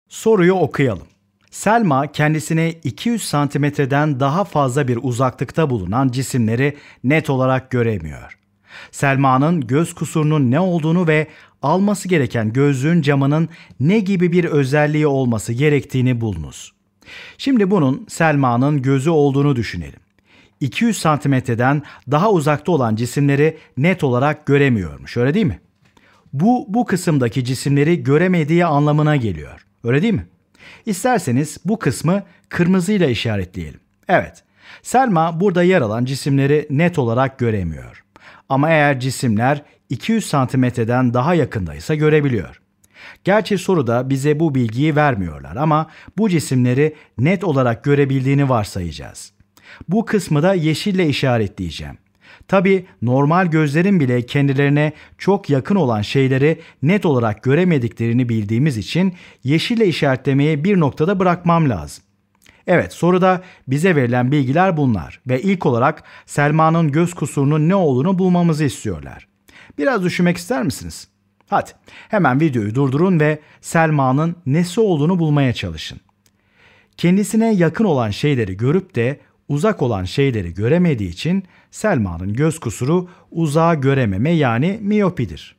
Soruyu okuyalım. Selma kendisine 200 santimetreden daha fazla bir uzaklıkta bulunan cisimleri net olarak göremiyor. Selma'nın göz kusurunun ne olduğunu ve alması gereken gözlüğün camının ne gibi bir özelliği olması gerektiğini bulunuz. Şimdi bunun Selma'nın gözü olduğunu düşünelim. 200 santimetreden daha uzakta olan cisimleri net olarak göremiyormuş, öyle değil mi? Bu kısımdaki cisimleri göremediği anlamına geliyor, öyle değil mi? İsterseniz bu kısmı kırmızıyla işaretleyelim. Evet, Selma burada yer alan cisimleri net olarak göremiyor. Ama eğer cisimler 200 santimetreden daha yakındaysa görebiliyor. Gerçi soruda bize bu bilgiyi vermiyorlar ama bu cisimleri net olarak görebildiğini varsayacağız. Bu kısmı da yeşille işaretleyeceğim. Tabii normal gözlerin bile kendilerine çok yakın olan şeyleri net olarak göremediklerini bildiğimiz için yeşille işaretlemeyi bir noktada bırakmam lazım. Evet, soruda bize verilen bilgiler bunlar ve ilk olarak Selma'nın göz kusurunun ne olduğunu bulmamızı istiyorlar. Biraz düşünmek ister misiniz? Hadi hemen videoyu durdurun ve Selma'nın nesi olduğunu bulmaya çalışın. Kendisine yakın olan şeyleri görüp de uzak olan şeyleri göremediği için Selma'nın göz kusuru uzağı görememe yani miyopidir.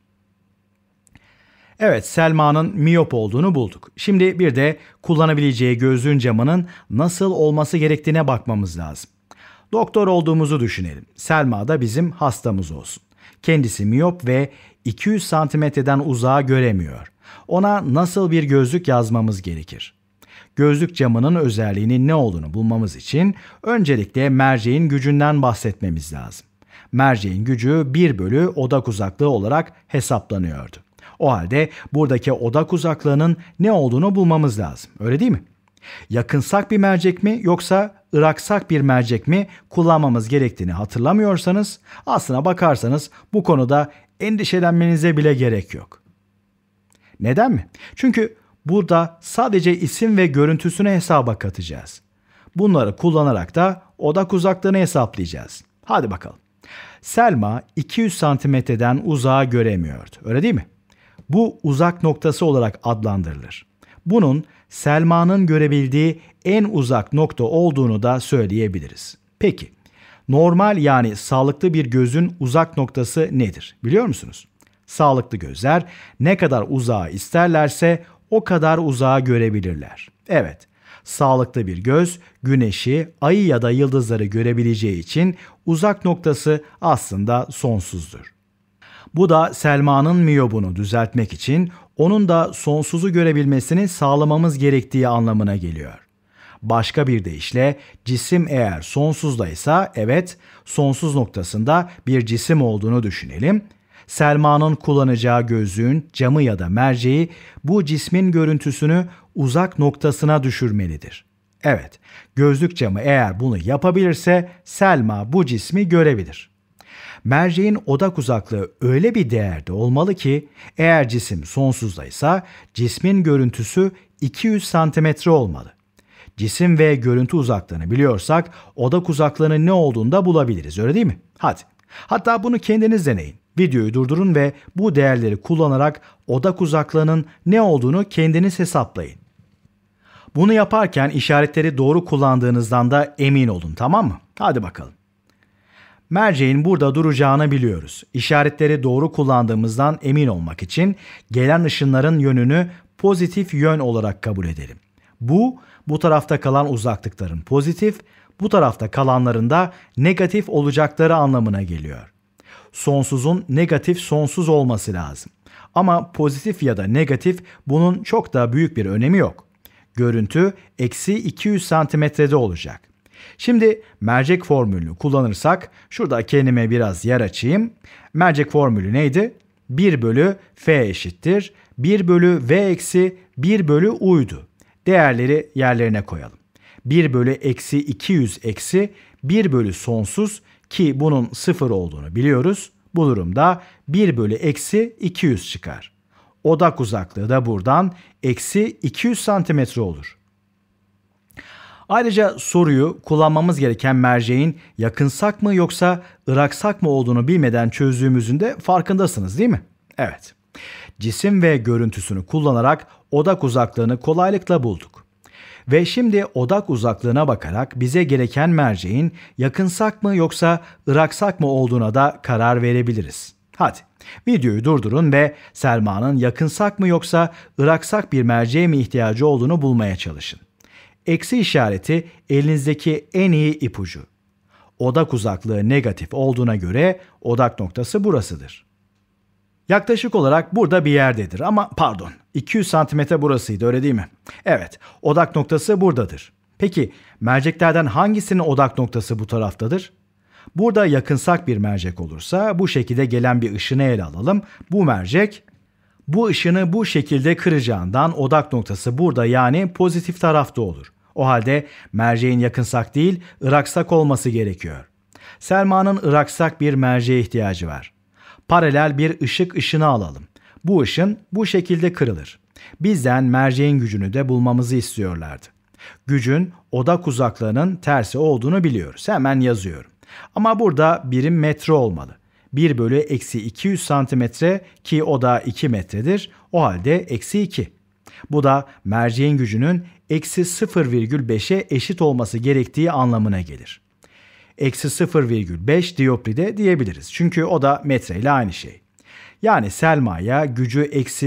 Evet, Selma'nın miyop olduğunu bulduk. Şimdi bir de kullanabileceği gözlüğün camının nasıl olması gerektiğine bakmamız lazım. Doktor olduğumuzu düşünelim. Selma da bizim hastamız olsun. Kendisi miyop ve 200 santimetreden uzağa göremiyor. Ona nasıl bir gözlük yazmamız gerekir? Gözlük camının özelliğinin ne olduğunu bulmamız için öncelikle merceğin gücünden bahsetmemiz lazım. Merceğin gücü 1 bölü odak uzaklığı olarak hesaplanıyordu. O halde buradaki odak uzaklığının ne olduğunu bulmamız lazım. Öyle değil mi? Yakınsak bir mercek mi yoksa ıraksak bir mercek mi kullanmamız gerektiğini hatırlamıyorsanız aslına bakarsanız bu konuda endişelenmenize bile gerek yok. Neden mi? Çünkü burada sadece isim ve görüntüsünü hesaba katacağız. Bunları kullanarak da odak uzaklığını hesaplayacağız. Hadi bakalım. Selma 200 santimetreden uzağa göremiyordu. Öyle değil mi? Bu uzak noktası olarak adlandırılır. Bunun Selma'nın görebildiği en uzak nokta olduğunu da söyleyebiliriz. Peki, normal yani sağlıklı bir gözün uzak noktası nedir? Biliyor musunuz? Sağlıklı gözler ne kadar uzağı isterlerse o kadar uzağa görebilirler. Evet, sağlıklı bir göz güneşi, ayı ya da yıldızları görebileceği için uzak noktası aslında sonsuzdur. Bu da Selma'nın miyobunu düzeltmek için onun da sonsuzu görebilmesini sağlamamız gerektiği anlamına geliyor. Başka bir deyişle cisim eğer sonsuzdaysa evet sonsuz noktasında bir cisim olduğunu düşünelim. Selma'nın kullanacağı gözlüğün camı ya da merceği bu cismin görüntüsünü uzak noktasına düşürmelidir. Evet, gözlük camı eğer bunu yapabilirse Selma bu cismi görebilir. Merceğin odak uzaklığı öyle bir değerde olmalı ki eğer cisim sonsuzdaysa cismin görüntüsü 200 santimetre olmalı. Cisim ve görüntü uzaklığını biliyorsak odak uzaklığının ne olduğunu da bulabiliriz, öyle değil mi? Hadi. Hatta bunu kendiniz deneyin. Videoyu durdurun ve bu değerleri kullanarak odak uzaklığının ne olduğunu kendiniz hesaplayın. Bunu yaparken işaretleri doğru kullandığınızdan da emin olun, tamam mı? Hadi bakalım. Merceğin burada duracağını biliyoruz. İşaretleri doğru kullandığımızdan emin olmak için gelen ışınların yönünü pozitif yön olarak kabul edelim. Bu tarafta kalan uzaklıkların pozitif, bu tarafta kalanların da negatif olacakları anlamına geliyor. Sonsuzun negatif sonsuz olması lazım. Ama pozitif ya da negatif bunun çok da büyük bir önemi yok. Görüntü eksi 200 santimetrede olacak. Şimdi mercek formülünü kullanırsak şurada kendime biraz yer açayım. Mercek formülü neydi? 1 bölü f eşittir 1 bölü v eksi 1 bölü u'ydu. Değerleri yerlerine koyalım. 1 bölü eksi 200 eksi 1 bölü sonsuz ki bunun 0 olduğunu biliyoruz. Bu durumda 1 bölü eksi 200 çıkar. Odak uzaklığı da buradan eksi 200 santimetre olur. Ayrıca soruyu kullanmamız gereken merceğin yakınsak mı yoksa ıraksak mı olduğunu bilmeden çözdüğümüzün de farkındasınız değil mi? Evet. Cisim ve görüntüsünü kullanarak odak uzaklığını kolaylıkla bulduk. Ve şimdi odak uzaklığına bakarak bize gereken merceğin yakınsak mı yoksa ıraksak mı olduğuna da karar verebiliriz. Hadi videoyu durdurun ve Selma'nın yakınsak mı yoksa ıraksak bir merceğe mi ihtiyacı olduğunu bulmaya çalışın. Eksi işareti elinizdeki en iyi ipucu. Odak uzaklığı negatif olduğuna göre odak noktası burasıdır. Yaklaşık olarak burada bir yerdedir ama pardon 200 santimetre burasıydı öyle değil mi? Evet, odak noktası buradadır. Peki merceklerden hangisinin odak noktası bu taraftadır? Burada yakınsak bir mercek olursa bu şekilde gelen bir ışını ele alalım. Bu mercek bu ışını bu şekilde kıracağından odak noktası burada yani pozitif tarafta olur. O halde merceğin yakınsak değil ıraksak olması gerekiyor. Selma'nın ıraksak bir merceğe ihtiyacı var. Paralel bir ışını alalım. Bu ışın bu şekilde kırılır. Bizden merceğin gücünü de bulmamızı istiyorlardı. Gücün odak uzaklığının tersi olduğunu biliyoruz. Hemen yazıyorum. Ama burada birim metre olmalı. 1 bölü eksi 200 santimetre ki o da 2 metredir. O halde eksi 2. Bu da merceğin gücünün eksi 0,5'e eşit olması gerektiği anlamına gelir. Eksi 0,5 diopri de diyebiliriz. Çünkü o da metre ile aynı şey. Yani Selma'ya gücü eksi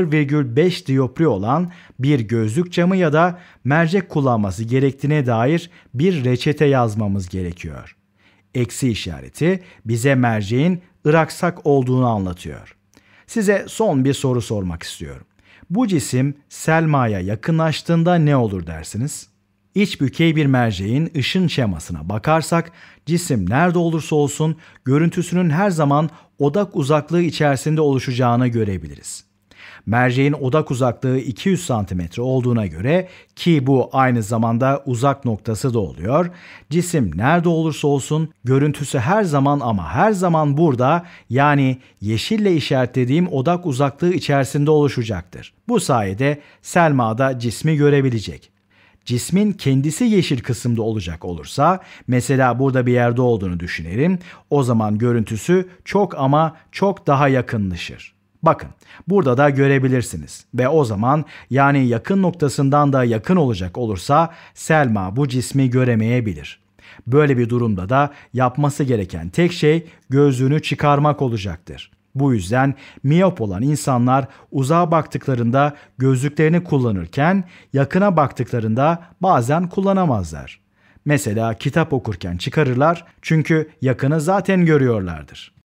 0,5 diopri olan bir gözlük camı ya da mercek kullanması gerektiğine dair bir reçete yazmamız gerekiyor. Eksi işareti bize merceğin ıraksak olduğunu anlatıyor. Size son bir soru sormak istiyorum. Bu cisim Selma'ya yakınlaştığında ne olur dersiniz? İç bükey bir merceğin ışın şemasına bakarsak cisim nerede olursa olsun görüntüsünün her zaman odak uzaklığı içerisinde oluşacağını görebiliriz. Merceğin odak uzaklığı 200 cm olduğuna göre ki bu aynı zamanda uzak noktası da oluyor. Cisim nerede olursa olsun görüntüsü her zaman ama her zaman burada yani yeşille işaretlediğim odak uzaklığı içerisinde oluşacaktır. Bu sayede Selma da cismi görebilecek. Cismin kendisi yeşil kısımda olacak olursa, mesela burada bir yerde olduğunu düşünelim, o zaman görüntüsü çok ama çok daha yakınlaşır. Bakın, burada da görebilirsiniz ve o zaman yani yakın noktasından da yakın olacak olursa Selma bu cismi göremeyebilir. Böyle bir durumda da yapması gereken tek şey gözlüğünü çıkarmak olacaktır. Bu yüzden miyop olan insanlar uzağa baktıklarında gözlüklerini kullanırken yakına baktıklarında bazen kullanamazlar. Mesela kitap okurken çıkarırlar çünkü yakını zaten görüyorlardır.